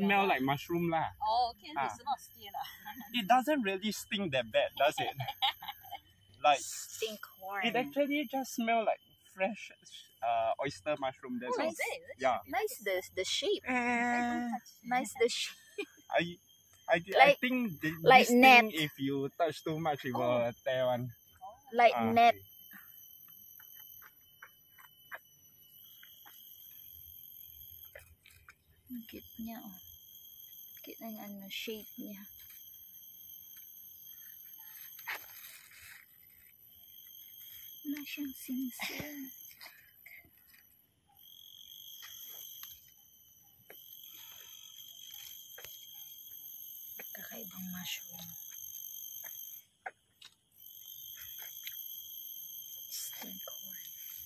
smell like mushroom lah. Oh, okay, it's not stale lah. It doesn't really stink that bad, does it? Like Stinkhorn. it actually just smell like fresh oyster mushroom. That's all. Yeah. Nice the shape. Nice the shape. I think like this thing, net. if you touch too much, it will tear one. Like net. Cute niya, oh. Cute ng ano, shape niya. Wala siyang singsing. Kakaibang mushroom. Stinkhorn.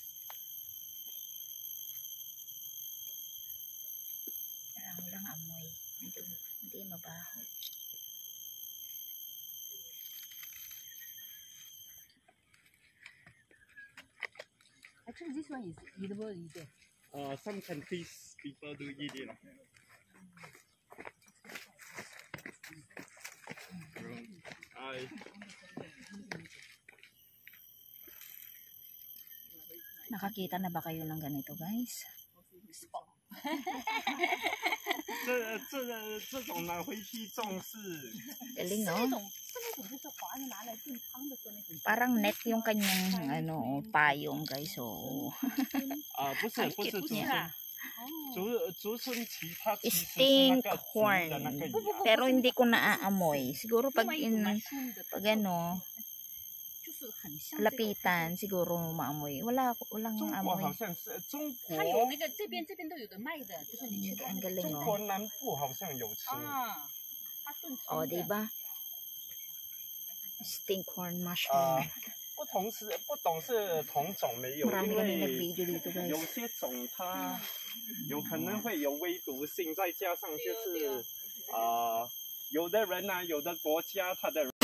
Walang amoy. Hindi mabaho. Actually, this one is edible, is it? Some countries people do eat it. Nakakita na ba kayo ng ganito, guys? 这种拿回去种是 Galing, no? Parang net yung kanyang ano, payong, guys. So, 不是竹荪其他其实是那个竹 Stinkhorn. 的那个 Pero hindi ko naaamoy. Siguro pag ano, lapitan, siguro maamoy. Walang 中国 amoy. 好像是中国， 它有那个这边都有的卖的，就是你去看 Ang galing, 中 oh. 国南部好像有吃。 它炖 Oh, 汤的。 diba? Stinkhorn mushroom. 不懂是同种没有， Marami 因 kami 为 nag-video dito, 有 guys. 些种它有可能会有微毒性，再加上就是有的人啊，有的国家它的